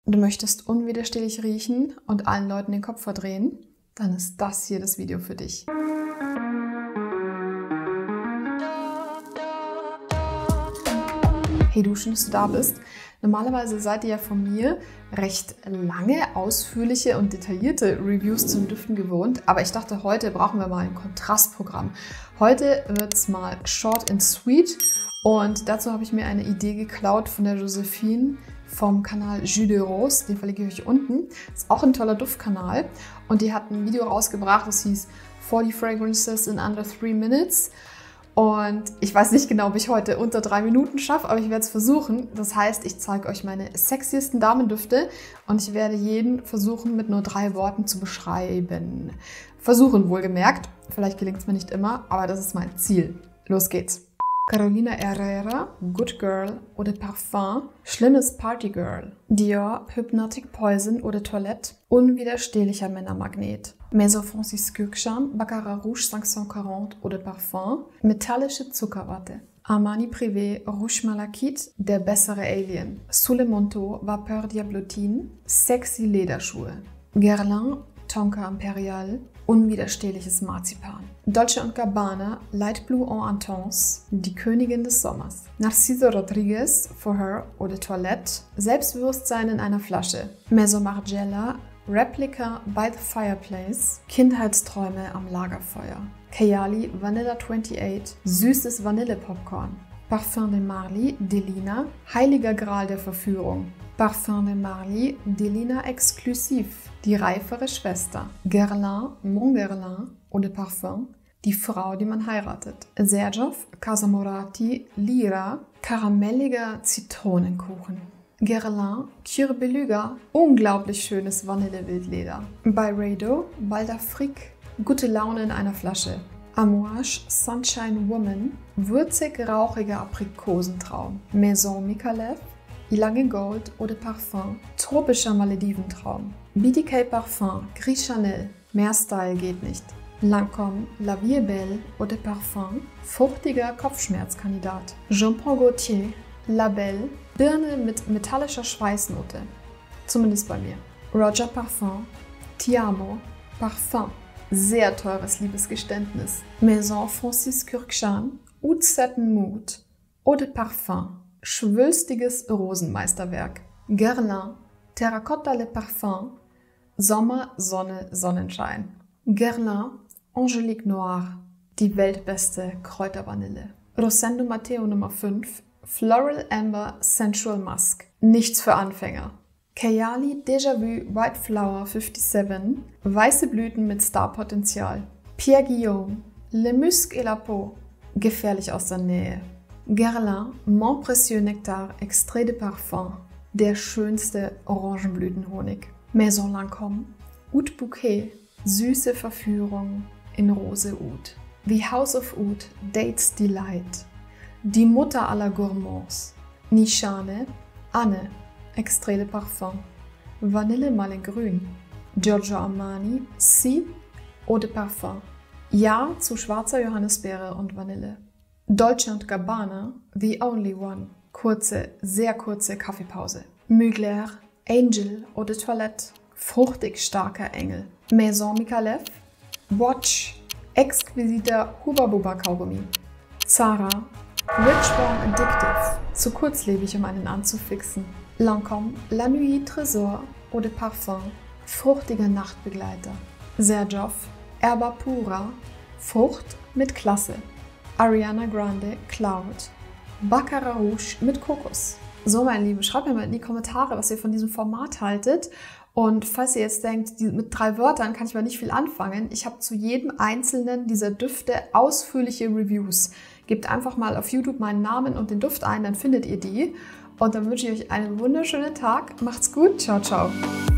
Du möchtest unwiderstehlich riechen und allen Leuten den Kopf verdrehen? Dann ist das hier das Video für dich. Hey du, schön, dass du da bist. Normalerweise seid ihr ja von mir recht lange, ausführliche und detaillierte Reviews zum Düften gewohnt, aber ich dachte, heute brauchen wir mal ein Kontrastprogramm. Heute wird es mal short and sweet und dazu habe ich mir eine Idee geklaut von der Josephine vom Kanal Jus de Rose, den verlinke ich euch unten. Ist auch ein toller Duftkanal und die hat ein Video rausgebracht, das hieß 40 Fragrances in Under 3 Minutes. Und ich weiß nicht genau, ob ich heute unter 3 Minuten schaffe, aber ich werde es versuchen. Das heißt, ich zeige euch meine sexiesten Damendüfte und ich werde jeden versuchen, mit nur 3 Worten zu beschreiben. Versuchen wohlgemerkt. Vielleicht gelingt es mir nicht immer, aber das ist mein Ziel. Los geht's. Carolina Herrera, Good Girl Eau de Parfum, schlimmes Party Girl. Dior, Hypnotic Poison Eau de Toilette, unwiderstehlicher Männermagnet. Maison Francis Kurkdjian, Baccarat Rouge 540 Eau de Parfum, metallische Zuckerwatte. Armani Privé, Rouge Malachite, der bessere Alien. Sous le Manteau, Vapeur Diablotine, sexy Lederschuhe. Guerlain, Tonka Imperial, unwiderstehliches Marzipan. Dolce & Gabbana, Light Blue en Intense, die Königin des Sommers. Narciso Rodriguez, For Her Eau de Toilette, Selbstbewusstsein in einer Flasche. Maison Margiela, Replica by the Fireplace, Kindheitsträume am Lagerfeuer. Kayali, Vanilla 28, süßes Vanillepopcorn. Parfum de Marly, Delina, heiliger Gral der Verführung. Parfum de Marly, Delina Exklusiv, die reifere Schwester. Guerlain, Mon Guerlain, Eau de Parfum, die Frau, die man heiratet. Serjoff, Casa Morati, Lira, karamelliger Zitronenkuchen. Guerlain, Cure Beluga, unglaublich schönes Vanillewildleder. Byredo, Bal d'Afrique, gute Laune in einer Flasche. Amouage, Sunshine Woman, würzig-rauchiger Aprikosentraum. Maison Micallef, Ylang & Gold Eau de Parfum, tropischer Malediventraum. BDK Parfum, Gris Chanel, mehr Style geht nicht. Lancôme, La Vie est Belle Eau de Parfum, fruchtiger Kopfschmerzkandidat. Jean Paul Gaultier, La Belle, Birne mit metallischer Schweißnote. Zumindest bei mir. Roger Parfum, Ti Amo, Parfum, sehr teures Liebesgeständnis. Maison Francis Kurkdjian, Oud Satin Mood, Eau de Parfum, schwülstiges Rosenmeisterwerk. Guerlain, Terracotta Le Parfum, Sommer, Sonne, Sonnenschein. Guerlain, Angelique Noir, die weltbeste Kräutervanille. Rosendo Matteo Nummer 5, Floral Amber Sensual Musk, nichts für Anfänger. Kayali Déjà Vu White Flower 57, weiße Blüten mit Starpotenzial. Pierre Guillaume, Le Musc et la Peau, gefährlich aus der Nähe. Guerlain, Mon Précieux Nectar Extrait de Parfum, der schönste Orangenblütenhonig. Maison Lancôme, Oud Bouquet, süße Verführung in Rose Oud. The House of Oud, Dates Delight, die Mutter aller Gourmands. Nishane, Anne, Extrait de Parfum, Vanille mal in Grün. Giorgio Armani, Si, Eau de Parfum, Ja zu schwarzer Johannisbeere und Vanille. Dolce & Gabbana, The Only One, kurze, sehr kurze Kaffeepause. Mugler, Angel Eau de Toilette, fruchtig starker Engel. Maison Micallef, Watch, exquisiter Huba-Buba-Kaugummi. Zara, Rich Born Addictive, zu kurzlebig, um einen anzufixen. Lancôme, La Nuit Trésor Eau de Parfum, fruchtiger Nachtbegleiter. Serjoff, Erba Pura, Frucht mit Klasse. Ariana Grande, Cloud, Baccarat Rouge mit Kokos. So, meine Lieben, schreibt mir mal in die Kommentare, was ihr von diesem Format haltet. Und falls ihr jetzt denkt, mit 3 Wörtern kann ich mal nicht viel anfangen, ich habe zu jedem einzelnen dieser Düfte ausführliche Reviews. Gebt einfach mal auf YouTube meinen Namen und den Duft ein, dann findet ihr die. Und dann wünsche ich euch einen wunderschönen Tag. Macht's gut. Ciao, ciao.